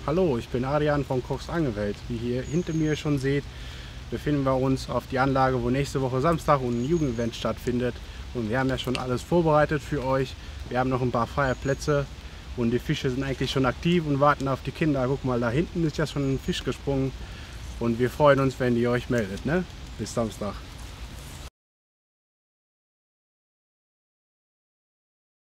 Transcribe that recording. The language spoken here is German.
Hallo, ich bin Adrian von Kochs Angelwelt. Wie ihr hinter mir schon seht, befinden wir uns auf die Anlage, wo nächste Woche Samstag ein Jugendevent stattfindet. Und wir haben ja schon alles vorbereitet für euch. Wir haben noch ein paar freie Plätze und die Fische sind eigentlich schon aktiv und warten auf die Kinder. Guck mal, da hinten ist ja schon ein Fisch gesprungen und wir freuen uns, wenn ihr euch meldet. Ne? Bis Samstag.